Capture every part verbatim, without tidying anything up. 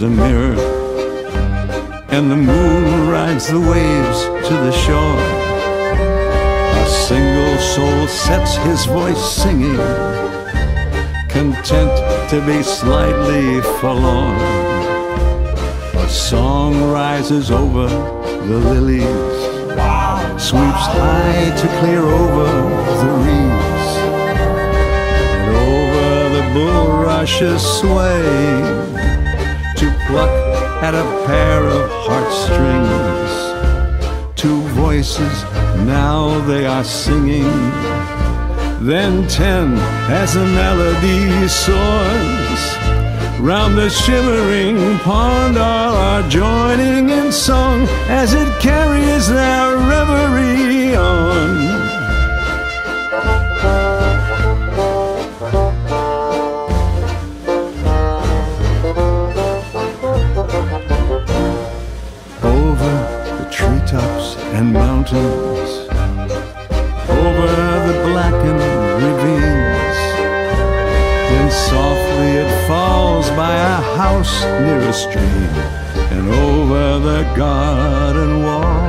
is a mirror, and the moon rides the waves to the shore. A single soul sets his voice singing, content to be slightly forlorn. A song rises over the lilies, sweeps high to clear over the reeds, and over the bulrushes sway to pluck at a pair of heartstrings. Two voices, now they are singing. Then ten, as the melody soars, round the shimmering pond all are joining in song as it carries their reverie on. Over the treetops and mountains, over the blackened ravines, then softly it falls by a house near a stream, and over the garden wall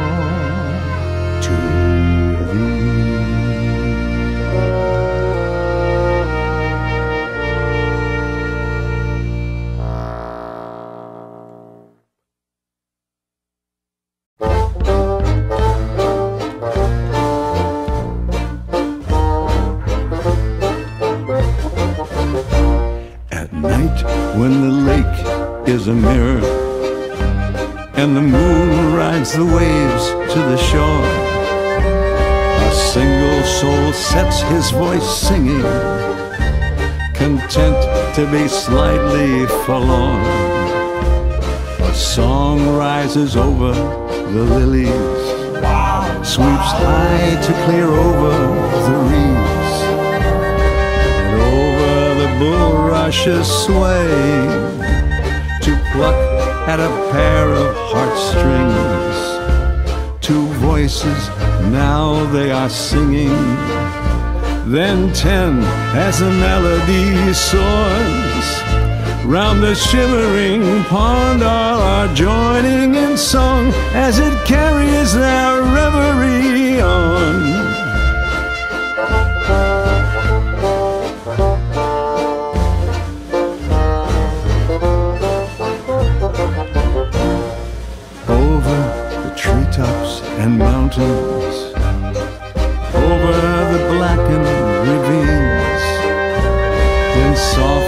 to thee. When the lake is a mirror, and the moon rides the waves to the shore, a single soul sets his voice singing, content to be slightly forlorn. A song rises over the lilies, sweeps high to clear over the reeds, and over the bulrushes sway to pluck at a pair of heartstrings. Two voices, now they are singing. Then ten, as the melody soars, round the shimmering pond all are joining in song as it carries their reverie on. Treetops and mountains, over the blackened ravines, then soft